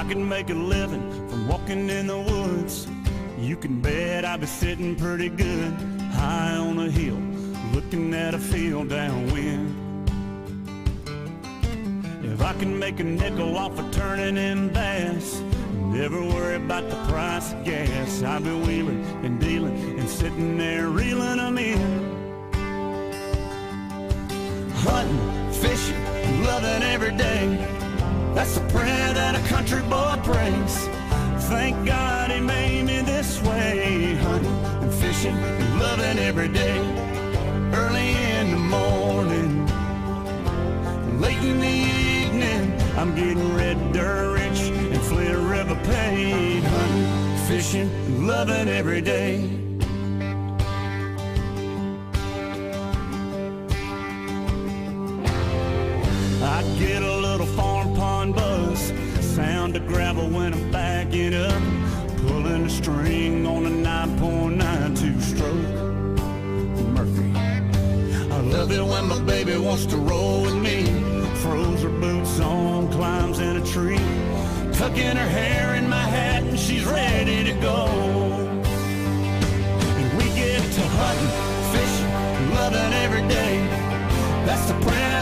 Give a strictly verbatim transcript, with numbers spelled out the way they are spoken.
I could make a living from walking in the woods, you can bet I'd be sitting pretty good high on a hill, looking at a field downwind. If I can make a nickel off of turning in bass, never worry about the price of gas, I'd be wheeling and dealing and sitting there reeling them in. Hunting, fishing, loving every day, that's the prayer that a country boy prays. Thank God he made me this way. Hunting and fishing and loving every day. Early in the morning, late in the evening, I'm getting red dirt rich and Flint River paid. Hunting, fishing and loving every day. I get a little farm pond buzz, sound of gravel when I'm backing up, pulling a string on a nine point nine two stroke Murphy. I love it when my baby wants to roll with me, throws her boots on, climbs in a tree, tucking her hair in my hat and she's ready to go. And we get to hunting, fishing, loving every day, that's the prayer